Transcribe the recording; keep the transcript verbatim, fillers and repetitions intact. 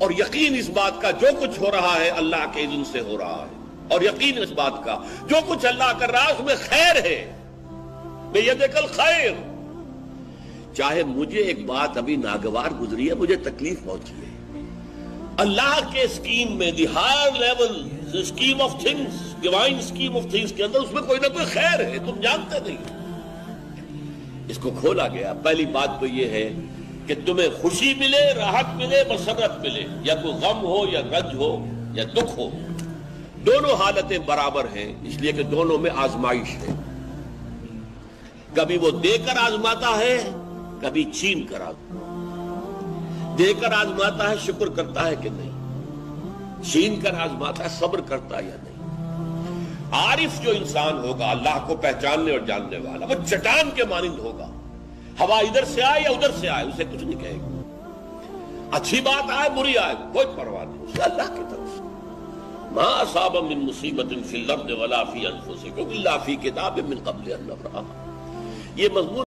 اور یقین اس بات کا جو کچھ ہو رہا ہے اللہ کے اذن سے ہو رہا ہے، اور یقین اس بات کا جو کچھ اللہ کر رہا ہے اس میں خیر ہے، بیدک الخیر۔ چاہے مجھے ایک بات ابھی ناگوار گزری ہے، مجھے تکلیف پہنچی ہے، اللہ کے اسکیم میں the higher level scheme of things, divine scheme of things کے اندر اس میں کوئی نہ کوئی خیر ہے، تم جانتے نہیں۔ اس کو کھولا گیا۔ پہلی بات تو یہ ہے کہ تمہیں خوشی ملے، راحت ملے، مسرت ملے، یا کوئی غم ہو یا رنج ہو یا دکھ ہو، دونوں حالتیں برابر ہیں، اس لیے کہ دونوں میں آزمائش ہے۔ کبھی وہ دے کر آزماتا ہے، کبھی چھین کر آزماتا ہے۔ دے کر آزماتا ہے، شکر کرتا ہے کہ نہیں، چھین کر آزماتا ہے، صبر کرتا ہے یا نہیں۔ عارف جو انسان ہوگا، اللہ کو پہچاننے اور جاننے والا، وہ چٹان کے مانند ہوگا، ہوا ادھر سے آئے یا ادھر سے آئے اسے کچھ نہیں کہے گا، اچھی بات آئے بری آئے کوئی پرواہ نہیں، اسے اللہ کی طرف سے۔ ما اصاب من مصیبت فی الارض ولا فی انفسکم الا فی کتاب من قبل ان نبرأها، یہ مضمون